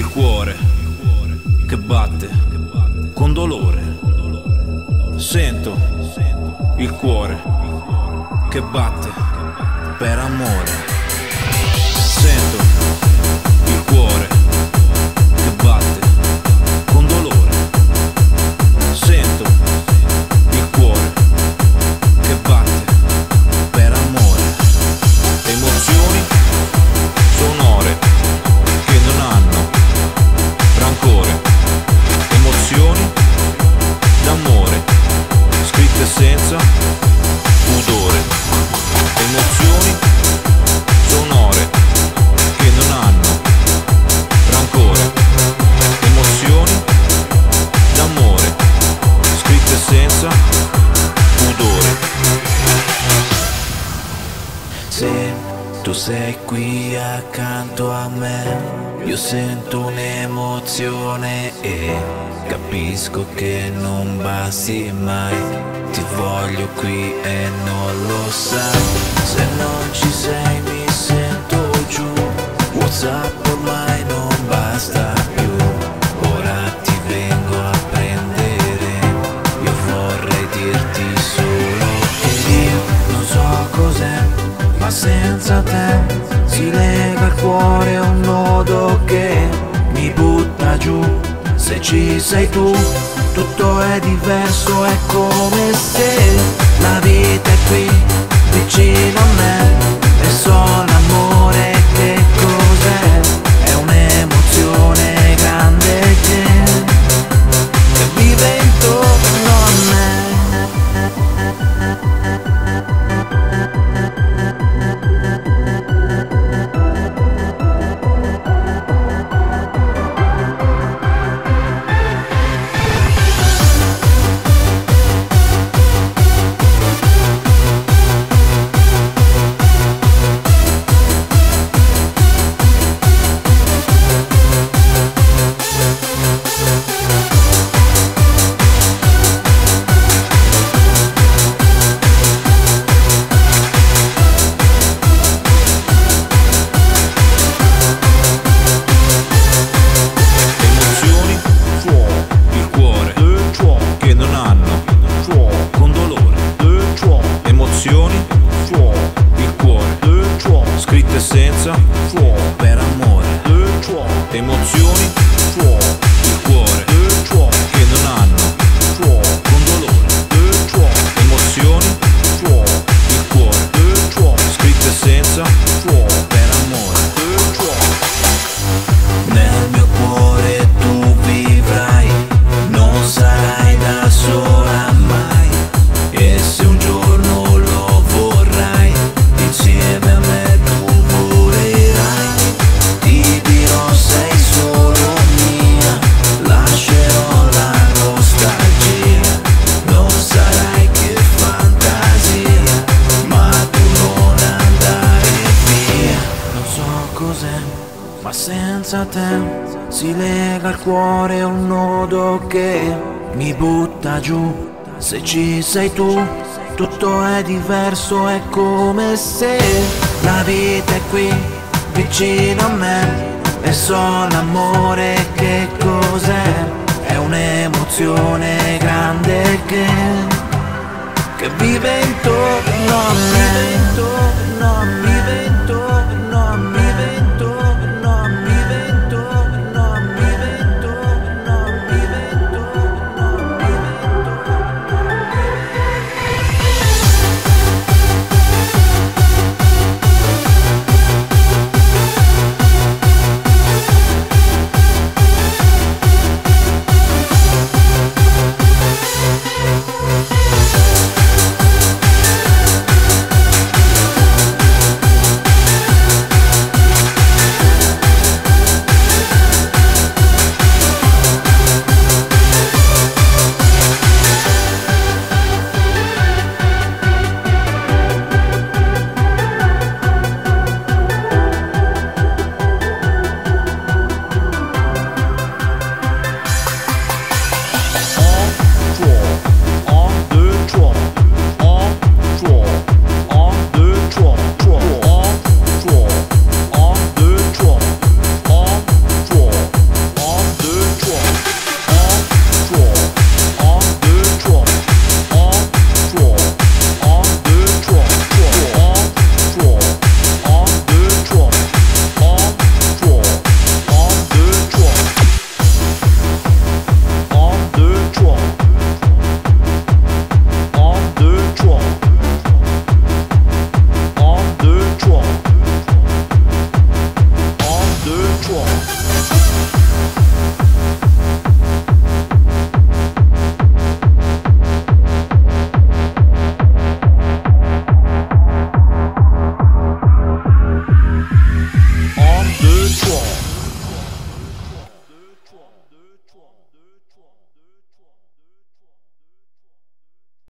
cuore che batte con dolore. Sento il cuore che batte per amore. Sento il cuore che batte con dolore. Sento il cuore che batte per amore. Emozioni sonore che non hanno rancore. Emozioni d'amore scritte senza pudore. Emozioni sonore che non hanno rancore. Emozioni d'amore scritte senza pudore. Se tu sei qui accanto a me, io sento un'emozione e capisco che non basti mai. Ti voglio qui e non lo sai. Se non ci sei mi sento giù. WhatsApp ormai non basta più. Ora ti vengo a prendere. Io vorrei dirti solo che io non so cos'è, ma senza te si lega il cuore a un nodo che mi butta giù. Se ci sei tu, tutto è diverso, è come se la vita è qui, vicino a me, e so l'amore che cos'è. È un'emozione grande che vive intorno a me. Scritte senza per amore. Emozioni il cuore che non hanno con dolore. Emozioni il cuore scritte senza per amore. Nel mio cuore tu vivrai, non sarai da sola mai. E se un giorno lo vorrai, insieme a me tu morirai. Ti dirò sei solo mia, lascerò la nostalgia. Non sarai che fantasia, ma tu non andare via. Non so cos'è, ma senza te si lega il cuore a un nodo che mi butta giù. Se ci sei tu, tutto è diverso, è come se la vita è qui, vicino a me, e so l'amore